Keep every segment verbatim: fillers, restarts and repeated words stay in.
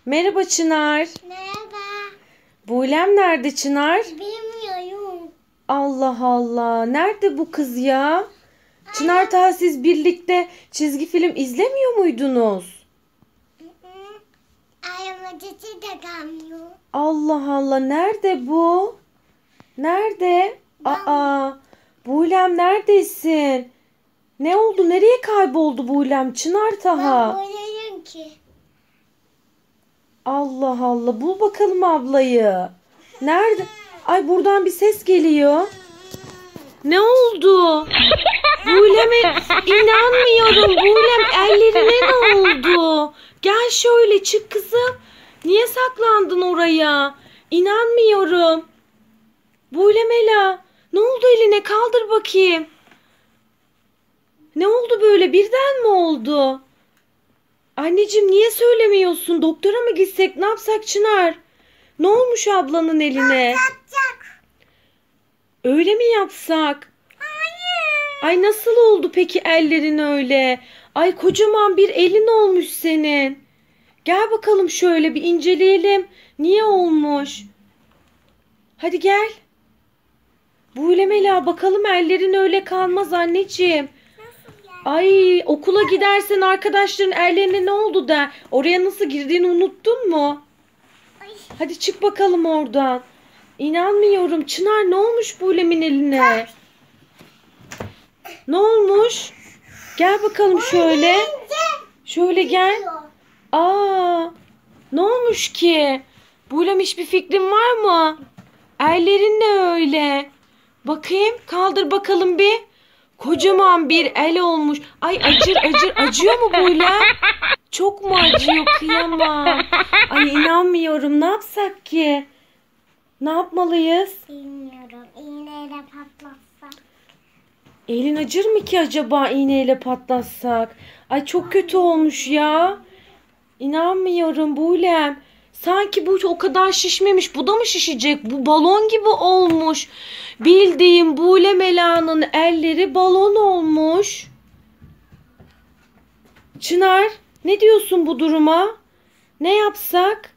Merhaba Çınar. Merhaba. Buğlem nerede Çınar? Bilmiyorum. Allah Allah. Nerede bu kız ya? Çınar ta siz birlikte çizgi film izlemiyor muydunuz? Arabacısı da kalmıyor. Allah Allah. Nerede bu? Nerede? Aa. Buğlem neredesin? Ne oldu? Nereye kayboldu Buğlem? Çınar Ben Taha. buradayım ki. Allah Allah. Bul bakalım ablayı. Nerede? Ay buradan bir ses geliyor. Ne oldu? Buğlem'e inanmıyorum. Buğlem ellerine ne oldu? Gel şöyle çık kızım. Niye saklandın oraya? İnanmıyorum. Buğlem Ela. Ne oldu eline? Kaldır bakayım. Ne oldu böyle? Birden mi oldu? Anneciğim niye söylemiyorsun? Doktora mı gitsek? Ne yapsak Çınar? Ne olmuş ablanın eline? Yapacak. Öyle mi yapsak? Ay nasıl oldu peki ellerin öyle? Ay kocaman bir elin olmuş senin. Gel bakalım şöyle bir inceleyelim. Niye olmuş? Hadi gel. Buğlemela bakalım ellerin öyle kalmaz anneciğim. Nasıl yani? Ay okula gidersen arkadaşların ellerine ne oldu der. Oraya nasıl girdiğini unuttun mu? Ay. Hadi çık bakalım oradan. İnanmıyorum. Çınar ne olmuş Buğlem'in eline? Ne olmuş? Gel bakalım şöyle. Şöyle gel. Aa, ne olmuş ki? Buğlem hiçbir fikrin var mı? Ellerin ne öyle? Bakayım kaldır bakalım bir. Kocaman bir el olmuş. Ay acır acır acıyor mu Buğlem? Çok mu acıyor kıyamam. Ay inanmıyorum ne yapsak ki? Ne yapmalıyız? Bilmiyorum. İğneyle patlatsak. Elin acır mı ki acaba iğneyle patlatsak? Ay çok kötü olmuş ya. İnanmıyorum Buğlem. Sanki bu o kadar şişmemiş. Bu da mı şişecek? Bu balon gibi olmuş. Bildiğim Buğlem Ela'nın elleri balon olmuş. Çınar, ne diyorsun bu duruma? Ne yapsak?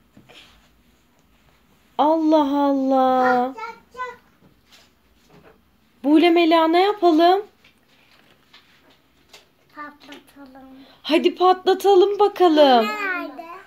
Allah Allah. Patlatacak. Buğlem Ela ne yapalım? Patlatalım. Hadi patlatalım bakalım. Nerede?